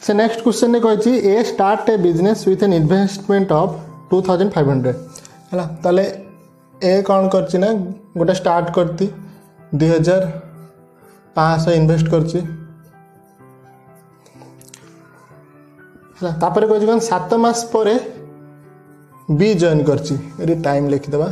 से next question ने कही a start a business with an investment of 2500 है ताले ए कौन करछि ना गोटे स्टार्ट करती 2500 इन्वेस्ट करछि है तापर कहि कौन 7 मास पर बी जॉइन करछि ये टाइम लिखिदेबा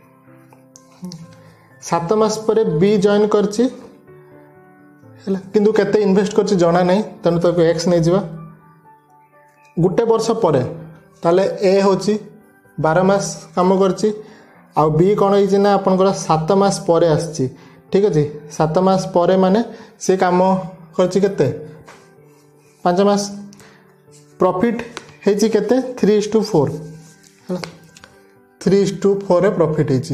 7 मास पर बी जॉइन करछि है किंतु केते इन्वेस्ट करछि जना नहीं तेणु ताको एक्स नहीं जीवा गुटे वर्ष पर ताले ए होछि 12 मास काम करछि आ बी कौन होइछि ना आपनकर 7 मास पर आछि ठीक अछि 7 मास पर माने से काम करछि केते 5 मास प्रॉफिट हेछि केते 3:4 है 3:4 रे प्रॉफिट हेछि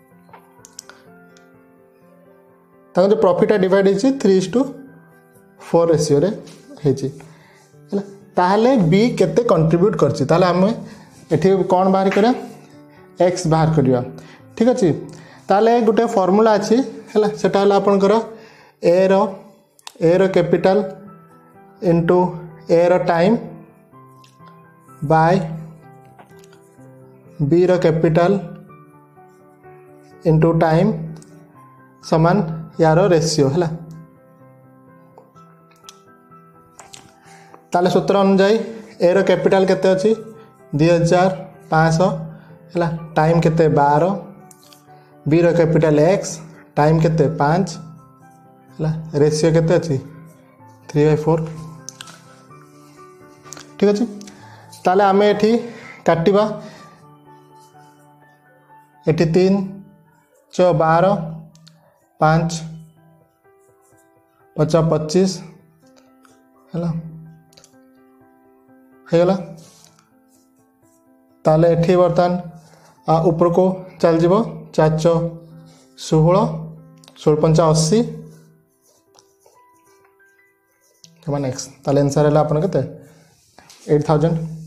ताको जो प्रॉफिट डिवाइड हेछि 3:4 रेशियो रे हेछि है ताहले बी केते कंट्रीब्यूट करछि ताहले हम एठी कोन बाहर करा एक्स बाहर करिया ठीक अछि ताहले गुटे फार्मूला अछि हैला सेटा हला आपनकर ए रो कैपिटल इनटू ए रो टाइम बाय बी रो कैपिटल इनटू टाइम समान यार रेशियो है ताले सूत्र अनुजाई ए रो कैपिटल केते अछि 2500 है टाइम केते 12 बी रो कैपिटल एक्स टाइम केते 5 है रेशियो केते अछि 3/4 ठीक अछि ताले आमे एठी काटिबा एठी 3 × 12 5 × 25 है गला ताले एठी बर्तमान ऊपर को चल जीवो 4 × 16 16 × 5 80 नेक्स्ट ताले आंसर है अपन केते 8000